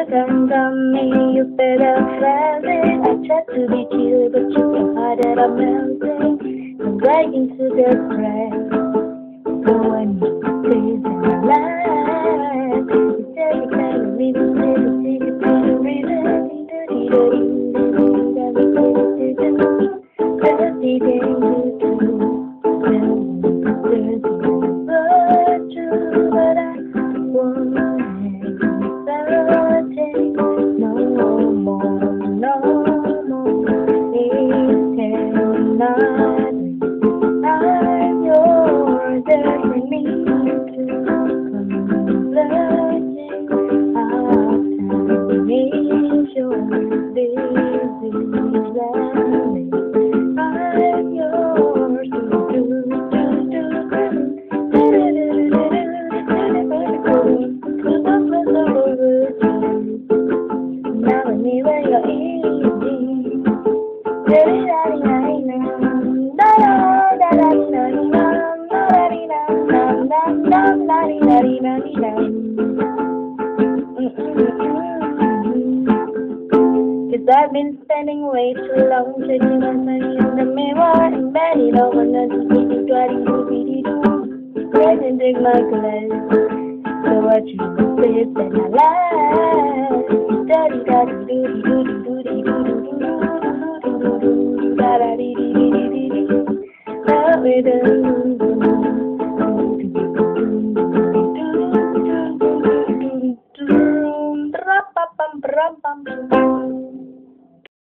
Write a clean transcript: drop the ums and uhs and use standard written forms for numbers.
Come from me, you better fast it. I tried to be chill, but you know how that I'm melting. I'm right into the crack. So when you say that I lie, you tell me kind of reason, take it to the reason. Dirty thing to do. There's but true, but I won't hesitate no more, no more. It cannot. I'm yours, there's me to converging. Our time is yours, this is lovely. I'm yours, now anywhere you're easy. Cause I've been spending way too long checking my money in the mirror and bending over nothing to do, trying to be and take my glass. So what you say is that I lie. Daddy, daddy, doody, doody, doody, doody, doody, doody, doody, doody, doody, doody, doody, doody, doody, doody,